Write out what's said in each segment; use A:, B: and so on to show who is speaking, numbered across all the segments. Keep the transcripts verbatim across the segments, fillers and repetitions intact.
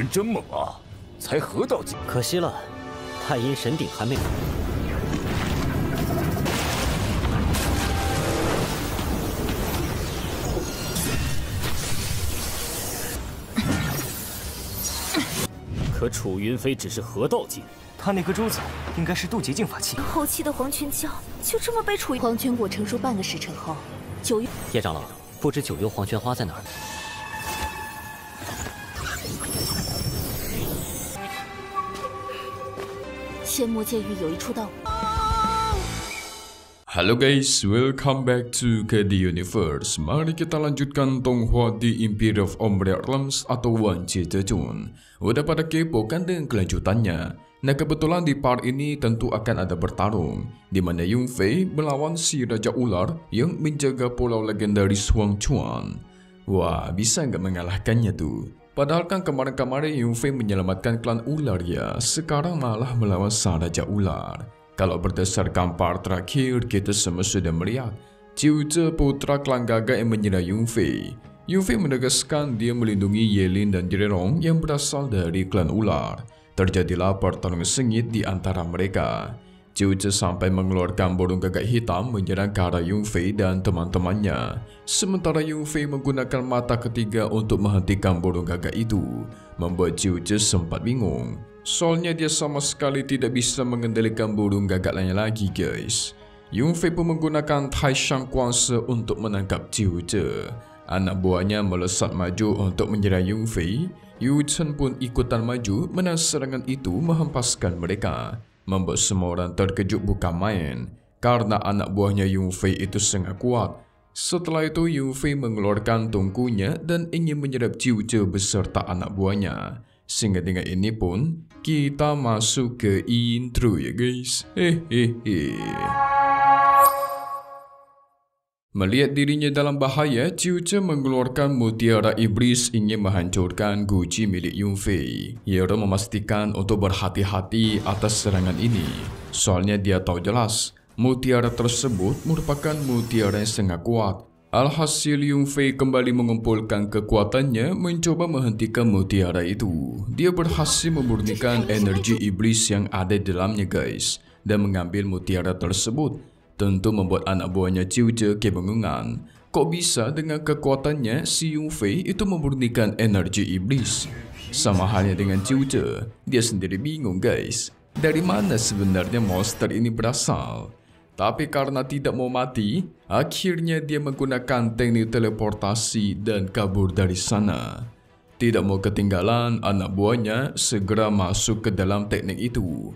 A: 人真猛啊，才合道境。
B: 可惜了，太阴神鼎还没。
A: 可楚云飞只是合道境，
C: 他那颗珠子应该是渡劫境法器。
D: 后期的黄泉胶就这么被楚黄泉果成熟半个时辰后，九幽
B: 叶长老，不知九幽黄泉花在哪儿？
D: 仙魔界域有一处道。
E: Halo guys, welcome back to K D Universe. Mari kita lanjutkan Tonghua di Imperium of Umbral Realms atau Wan Jejun. Udah pada kepo kan dengan kelanjutannya? Nah kebetulan di part ini tentu akan ada bertarung, di mana Yung Fei melawan si Raja Ular yang menjaga pulau legendaris Huang Chuan. Wah, bisa nggak mengalahkannya tuh? Padahal kan kemarin-kemarin Yung Fei menyelamatkan klan ular ya, sekarang malah melawan sang Raja Ular. Kalau berdasarkan part terakhir, kita semua sudah melihat Jiu Zhe putra klan gagak yang menyerang Yung Fei. Yung Fei menegaskan dia melindungi Yelin dan Jirerong yang berasal dari klan ular. Terjadilah pertarungan sengit di antara mereka. Jiu Zhe sampai mengeluarkan burung gagak hitam menyerang ke arah Yung Fei dan teman-temannya. Sementara Yung Fei menggunakan mata ketiga untuk menghentikan burung gagak itu, membuat Jiu Zhe sempat bingung. Soalnya dia sama sekali tidak bisa mengendalikan burung gagak lainnya lagi guys. Yung Fei pun menggunakan Tai Shang Kuangse untuk menangkap Jiu Zhe. Anak buahnya melesat maju untuk menyerang Yung Fei. Yu Chen pun ikutan maju menang serangan itu menghempaskan mereka. Membuat semua orang terkejut bukan main. Karena anak buahnya Yung Fei itu sangat kuat. Setelah itu Yung Fei mengeluarkan tungkunya dan ingin menyerap Jiu Zhe beserta anak buahnya. Sehingga dengan ini pun kita masuk ke intro ya guys. Hehehe. Melihat dirinya dalam bahaya, Jiu Zhe mengeluarkan mutiara iblis ingin menghancurkan guci milik Yung Fei. Yero memastikan untuk berhati-hati atas serangan ini. Soalnya dia tahu jelas mutiara tersebut merupakan mutiara yang sangat kuat. Alhasil Yung Fei kembali mengumpulkan kekuatannya mencoba menghentikan mutiara itu. Dia berhasil memurnikan energi iblis yang ada di dalamnya guys, dan mengambil mutiara tersebut. Tentu membuat anak buahnya Jiu Zhe kebingungan. Kok bisa dengan kekuatannya si Yung Fei itu memurnikan energi iblis? Sama halnya dengan Jiu Zhe, dia sendiri bingung guys. Dari mana sebenarnya monster ini berasal? Tapi karena tidak mau mati, akhirnya dia menggunakan teknik teleportasi dan kabur dari sana. Tidak mau ketinggalan, anak buahnya segera masuk ke dalam teknik itu.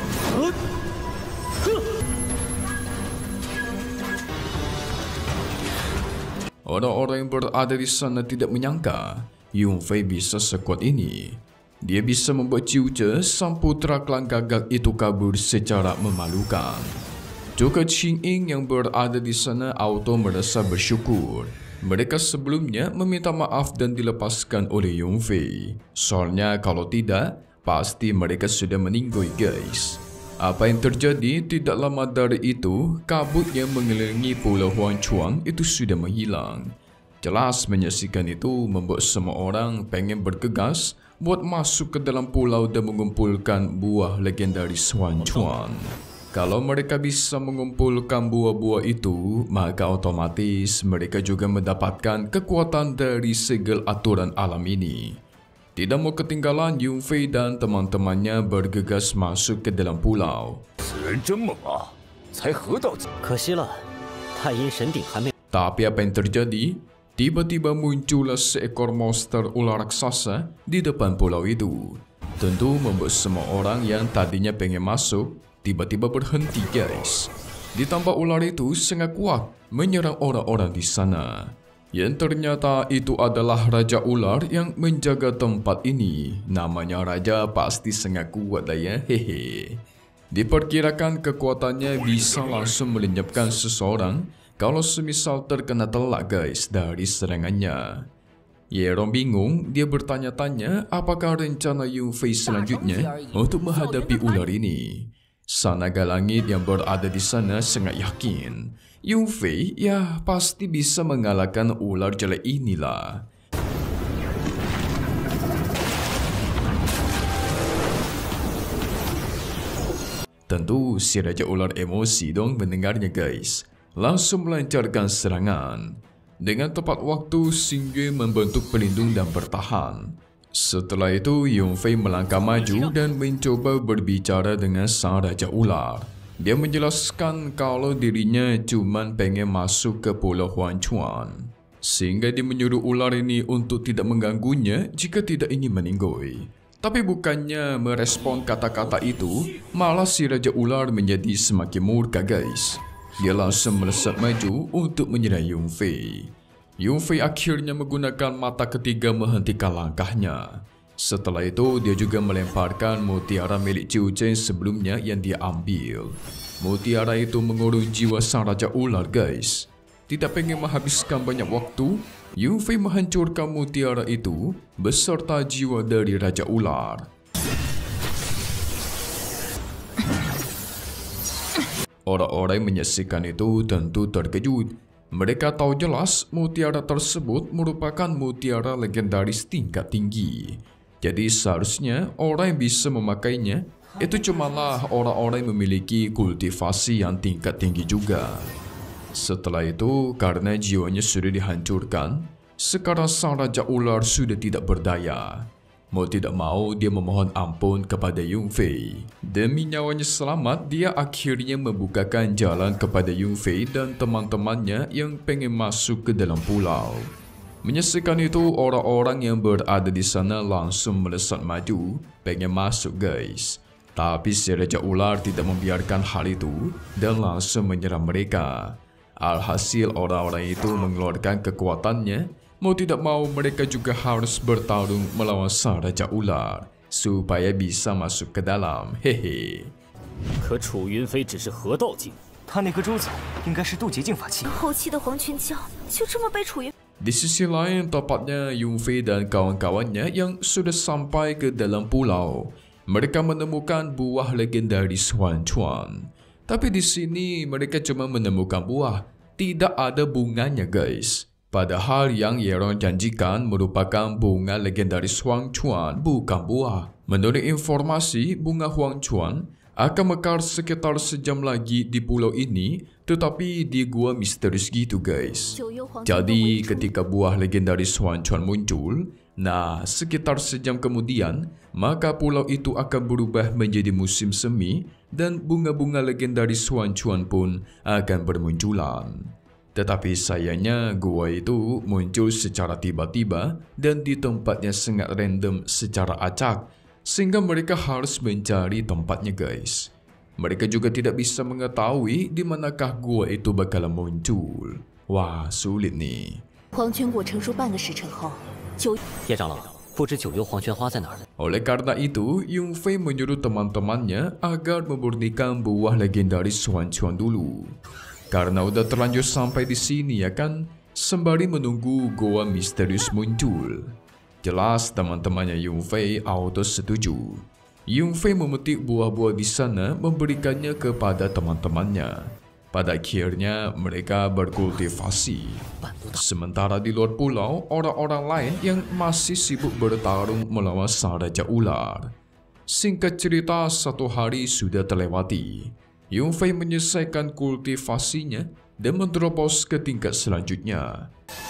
E: Orang-orang yang berada di sana tidak menyangka Yung Fei bisa sekuat ini. Dia bisa membuat Jiu Zhe, sang putra klan gagak itu kabur secara memalukan. Juga Qing Ying yang berada di sana auto merasa bersyukur. Mereka sebelumnya meminta maaf dan dilepaskan oleh Yung Fei. Soalnya kalau tidak, pasti mereka sudah meninggoy guys. Apa yang terjadi tidak lama dari itu, kabut yang mengelilingi pulau Huang Chuan itu sudah menghilang. Jelas menyaksikan itu membuat semua orang pengen bergegas buat masuk ke dalam pulau dan mengumpulkan buah legendaris Huang Chuan. Kalau mereka bisa mengumpulkan buah-buah itu, maka otomatis mereka juga mendapatkan kekuatan dari segel aturan alam ini. Tidak mau ketinggalan, Yung Fei dan teman-temannya bergegas masuk ke dalam pulau. Tapi apa yang terjadi? Tiba-tiba muncullah seekor monster ular raksasa di depan pulau itu. Tentu membuat semua orang yang tadinya pengen masuk tiba-tiba berhenti guys. Ditambah ular itu sangat kuat menyerang orang-orang di sana. Yang ternyata itu adalah Raja Ular yang menjaga tempat ini. Namanya Raja pasti sangat kuat lah ya, hehe. Diperkirakan kekuatannya bisa langsung melenyapkan seseorang kalau semisal terkena telak guys dari serangannya. Yerong bingung, dia bertanya-tanya apakah rencana Yung Fei selanjutnya untuk menghadapi ular ini. Sang naga langit yang berada di sana sangat yakin Yung Fei ya pasti bisa mengalahkan ular jelek inilah. Tentu si Raja Ular emosi dong mendengarnya guys. Langsung melancarkan serangan. Dengan tepat waktu, Xing Yue membentuk pelindung dan bertahan. Setelah itu, Yun Fei melangkah maju dan mencoba berbicara dengan sang Raja Ular. Dia menjelaskan kalau dirinya cuma pengen masuk ke Pulau Huanchuan. Sehingga dia menyuruh ular ini untuk tidak mengganggunya jika tidak ingin meninggoy. Tapi bukannya merespon kata-kata itu, malah si Raja Ular menjadi semakin murka guys. Dia langsung melesat maju untuk menyerang Yun Fei. Yun Fei akhirnya menggunakan mata ketiga menghentikan langkahnya. Setelah itu, dia juga melemparkan mutiara milik Qiu Chen sebelumnya yang dia ambil. Mutiara itu mengurung jiwa sang Raja Ular guys. Tidak pengen menghabiskan banyak waktu, Yun Fei menghancurkan mutiara itu beserta jiwa dari Raja Ular. Orang-orang yang menyaksikan itu tentu terkejut. Mereka tahu jelas mutiara tersebut merupakan mutiara legendaris tingkat tinggi. Jadi seharusnya orang yang bisa memakainya itu cumalah orang-orang yang memiliki kultivasi yang tingkat tinggi juga. Setelah itu, karena jiwanya sudah dihancurkan, sekarang sang Raja Ular sudah tidak berdaya. Mau tidak mau, dia memohon ampun kepada Yun Fei. Demi nyawanya selamat, dia akhirnya membukakan jalan kepada Yun Fei dan teman-temannya yang pengen masuk ke dalam pulau. Menyaksikan itu, orang-orang yang berada di sana langsung melesat maju, pengen masuk guys. Tapi si Raja Ular tidak membiarkan hal itu dan langsung menyerang mereka. Alhasil orang-orang itu mengeluarkan kekuatannya. Mau tidak mau mereka juga harus bertarung melawan sang Raja Ular supaya bisa masuk ke dalam. Hehe.
A: 可楚云飞只是合道境，
C: 他那颗珠子应该是渡劫境法器。
D: 后期的黄泉江就这么被楚云
E: Di sisi lain, tepatnya Yun Fei dan kawan-kawannya yang sudah sampai ke dalam pulau. Mereka menemukan buah legendaris Huanchuan. Tapi di sini mereka cuma menemukan buah, tidak ada bunganya guys. Padahal yang Yeron janjikan merupakan bunga legendaris Huanchuan, bukan buah. Menurut informasi, bunga Huanchuan akan mekar sekitar sejam lagi di pulau ini, tetapi di gua misterius gitu guys. Jadi ketika buah legendaris Huanchuan muncul, nah sekitar sejam kemudian, maka pulau itu akan berubah menjadi musim semi dan bunga-bunga legendaris Huanchuan pun akan bermunculan. Tetapi sayangnya gua itu muncul secara tiba-tiba dan di tempatnya sangat random secara acak, sehingga mereka harus mencari tempatnya guys. Mereka juga tidak bisa mengetahui di manakah gua itu bakalan muncul. Wah, sulit nih.
D: 黄泉果成熟半个时辰后，九
B: 叶长老，不知九幽黄泉花在哪儿呢？
E: Oleh karena itu, Yun Fei menyuruh teman-temannya agar memurnikan buah legendaris Huanchuan dulu. Karena udah terlanjur sampai di sini ya kan, sembari menunggu goa misterius muncul. Jelas teman-temannya Yun Fei auto setuju. Yun Fei memetik buah-buah di sana memberikannya kepada teman-temannya. Pada akhirnya mereka berkultivasi. Sementara di luar pulau, orang-orang lain yang masih sibuk bertarung melawan sang Raja Ular. Singkat cerita, satu hari sudah terlewati. Yun Fei menyelesaikan kultivasinya dan menerobos ke tingkat selanjutnya.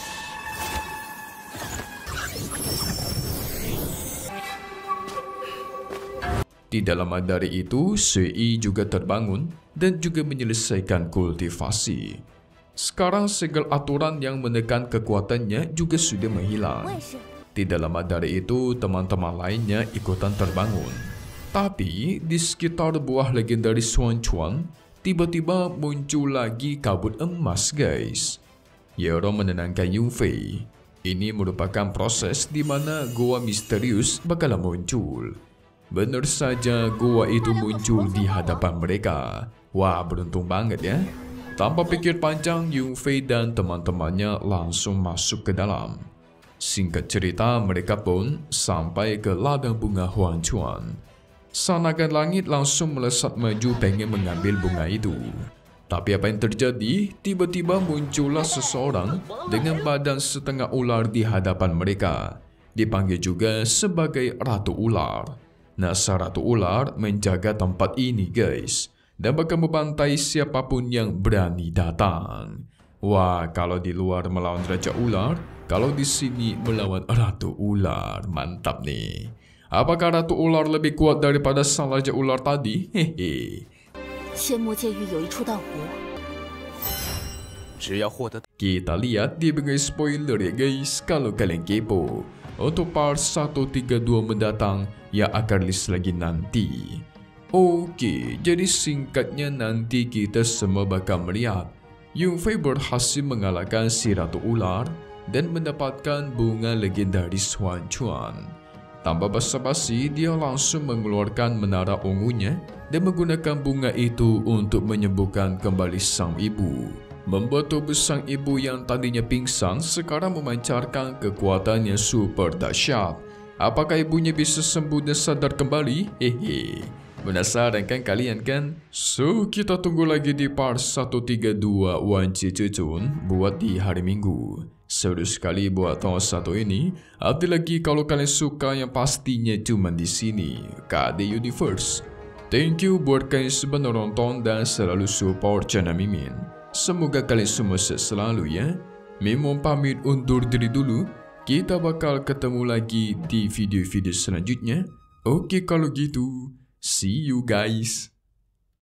E: Tidak lama dari itu, Sui juga terbangun dan juga menyelesaikan kultivasi. Sekarang segala aturan yang menekan kekuatannya juga sudah menghilang. Tidak lama dari itu, teman-teman lainnya ikutan terbangun. Tapi di sekitar buah legendaris Huanchuan, tiba-tiba muncul lagi kabut emas guys. Yeron menenangkan Yun Fei. Ini merupakan proses di mana goa misterius bakalan muncul. Benar saja goa itu muncul di hadapan mereka. Wah, beruntung banget ya. Tanpa pikir panjang, Yun Fei dan teman-temannya langsung masuk ke dalam. Singkat cerita, mereka pun sampai ke ladang bunga Huanchuan. Sang naga langit langsung melesat maju pengen mengambil bunga itu. Tapi apa yang terjadi? Tiba-tiba muncullah seseorang dengan badan setengah ular di hadapan mereka. Dipanggil juga sebagai Ratu Ular. Nah, sang Ratu Ular menjaga tempat ini guys. dan bakal membantai siapapun yang berani datang. Wah, kalau di luar melawan Raja Ular, kalau di sini melawan Ratu Ular, mantap nih. Apakah Ratu Ular lebih kuat daripada sang Raja Ular tadi? Hehe.
D: 仙魔界域有一处道湖，
C: 只要获得
E: Kita lihat di bagian spoiler ya guys, kalau kalian kepo. Untuk part seratus tiga puluh dua mendatang yang akan rilis lagi nanti. Oke, jadi singkatnya nanti kita semua bakal melihat Yunfei berhasil mengalahkan si Ratu Ular dan mendapatkan bunga legendaris Huan Chuan. Tanpa basa-basi, dia langsung mengeluarkan menara ungunya dan menggunakan bunga itu untuk menyembuhkan kembali sang ibu. Membuat tubuh sang ibu yang tadinya pingsan sekarang memancarkan kekuatan yang super dahsyat. Apakah ibunya bisa sembuh dan sadar kembali? Hehe. Penasaran kan kalian kan? So, kita tunggu lagi di part seratus tiga puluh dua Wan Ji Zhezun buat di hari Minggu. Seru sekali buat tahun satu ini. Arti lagi kalau kalian suka yang pastinya cuma di sini, K D Universe. Thank you buat kalian semua nonton dan selalu support channel Mimin. Semoga kalian semua sehat selalu ya. Mimin pamit undur diri dulu. Kita bakal ketemu lagi di video-video selanjutnya. Oke kalau gitu, see you guys.